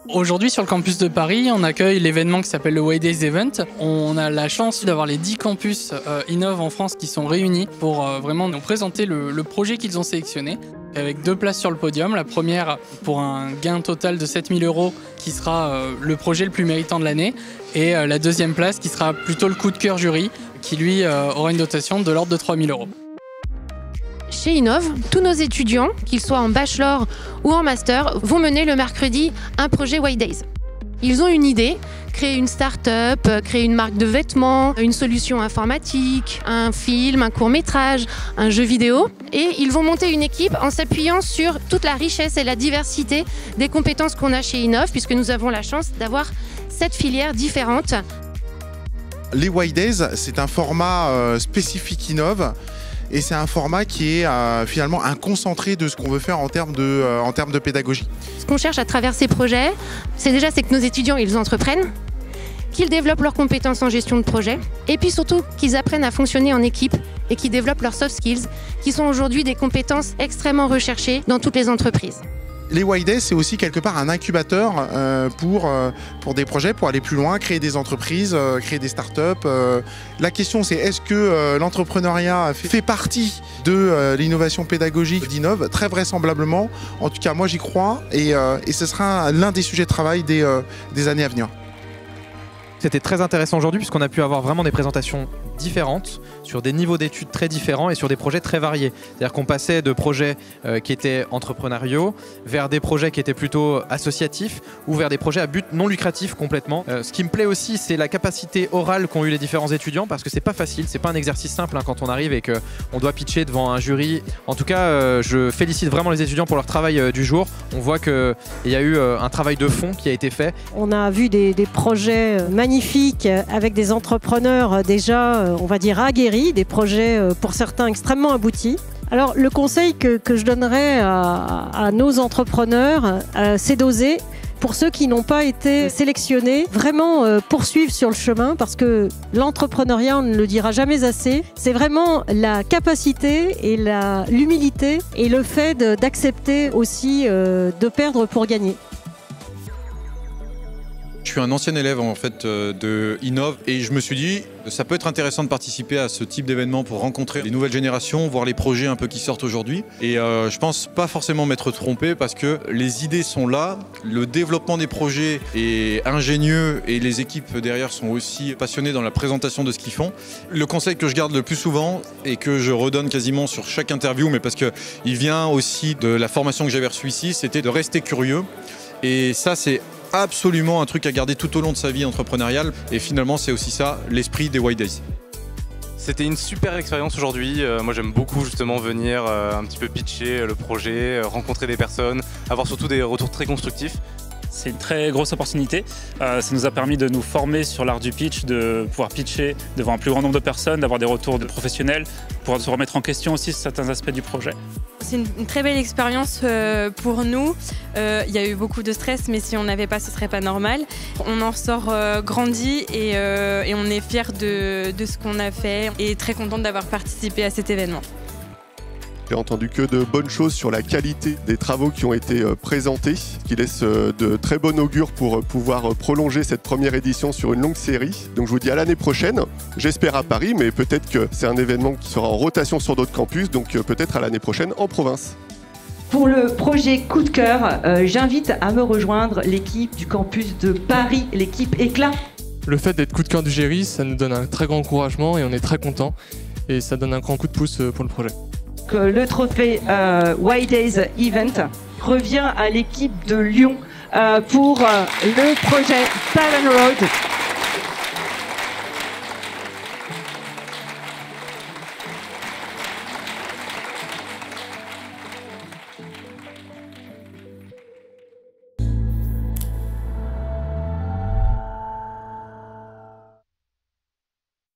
Aujourd'hui, sur le campus de Paris, on accueille l'événement qui s'appelle le Waydays Event. On a la chance d'avoir les 10 campus Innov en France qui sont réunis pour vraiment nous présenter le projet qu'ils ont sélectionné. Avec 2 places sur le podium. La première pour un gain total de 7 000 € qui sera le projet le plus méritant de l'année. Et la deuxième place qui sera plutôt le coup de cœur jury qui lui aura une dotation de l'ordre de 3 000 €. Chez Innov, tous nos étudiants, qu'ils soient en bachelor ou en master, vont mener le mercredi un projet Waydays. Ils ont une idée, créer une start-up, créer une marque de vêtements, une solution informatique, un film, un court-métrage, un jeu vidéo. Et ils vont monter une équipe en s'appuyant sur toute la richesse et la diversité des compétences qu'on a chez Innov, puisque nous avons la chance d'avoir 7 filières différentes. Les Waydays, c'est un format spécifique Innov. Et c'est un format qui est finalement un concentré de ce qu'on veut faire en termes de pédagogie. Ce qu'on cherche à travers ces projets, c'est que nos étudiants ils entreprennent, qu'ils développent leurs compétences en gestion de projet, et puis surtout qu'ils apprennent à fonctionner en équipe et qu'ils développent leurs soft skills, qui sont aujourd'hui des compétences extrêmement recherchées dans toutes les entreprises. Les Waydays, c'est aussi quelque part un incubateur pour des projets, pour aller plus loin, créer des entreprises, créer des startups. La question, c'est est-ce que l'entrepreneuriat fait partie de l'innovation pédagogique d'Innov? Très vraisemblablement. En tout cas, moi, j'y crois et ce sera l'un des sujets de travail des années à venir. C'était très intéressant aujourd'hui puisqu'on a pu avoir vraiment des présentations différentes, sur des niveaux d'études très différents et sur des projets très variés. C'est-à-dire qu'on passait de projets qui étaient entrepreneuriaux vers des projets qui étaient plutôt associatifs ou vers des projets à but non lucratif complètement. Ce qui me plaît aussi, c'est la capacité orale qu'ont eu les différents étudiants parce que c'est pas facile, c'est pas un exercice simple quand on arrive et qu'on doit pitcher devant un jury. En tout cas, je félicite vraiment les étudiants pour leur travail du jour. On voit qu'il y a eu un travail de fond qui a été fait. On a vu des projets magnifiques avec des entrepreneurs déjà, on va dire, aguerris, des projets pour certains extrêmement aboutis. Alors le conseil que je donnerais à nos entrepreneurs, c'est d'oser. Pour ceux qui n'ont pas été sélectionnés, vraiment poursuivre sur le chemin parce que l'entrepreneuriat, on ne le dira jamais assez, c'est vraiment la capacité et l'humilité et le fait d'accepter aussi de perdre pour gagner. Je suis un ancien élève en fait de Innov et je me suis dit ça peut être intéressant de participer à ce type d'événement pour rencontrer les nouvelles générations, voir les projets un peu qui sortent aujourd'hui. Et je pense pas forcément m'être trompé parce que les idées sont là, le développement des projets est ingénieux et les équipes derrière sont aussi passionnées dans la présentation de ce qu'ils font. Le conseil que je garde le plus souvent et que je redonne quasiment sur chaque interview, mais parce qu'il vient aussi de la formation que j'avais reçue ici, c'était de rester curieux. Et ça, c'est absolument un truc à garder tout au long de sa vie entrepreneuriale et finalement c'est aussi ça l'esprit des Waydays. C'était une super expérience aujourd'hui, moi j'aime beaucoup justement venir un petit peu pitcher le projet, rencontrer des personnes, avoir surtout des retours très constructifs. C'est une très grosse opportunité, ça nous a permis de nous former sur l'art du pitch, de pouvoir pitcher devant un plus grand nombre de personnes, d'avoir des retours de professionnels, pouvoir se remettre en question aussi sur certains aspects du projet. C'est une très belle expérience pour nous. Il y a eu beaucoup de stress, mais si on n'avait pas, ce serait pas normal. On en sort grandi et on est fiers de ce qu'on a fait et très contente d'avoir participé à cet événement. J'ai entendu que de bonnes choses sur la qualité des travaux qui ont été présentés, qui laisse de très bon augure pour pouvoir prolonger cette première édition sur une longue série. Donc je vous dis à l'année prochaine, j'espère à Paris, mais peut-être que c'est un événement qui sera en rotation sur d'autres campus, donc peut-être à l'année prochaine en province. Pour le projet Coup de cœur, j'invite à me rejoindre l'équipe du campus de Paris, l'équipe Éclat. Le fait d'être coup de cœur du jury, ça nous donne un très grand encouragement et on est très contents et ça donne un grand coup de pouce pour le projet. Le trophée Waydays Event revient à l'équipe de Lyon pour le projet Silent Road.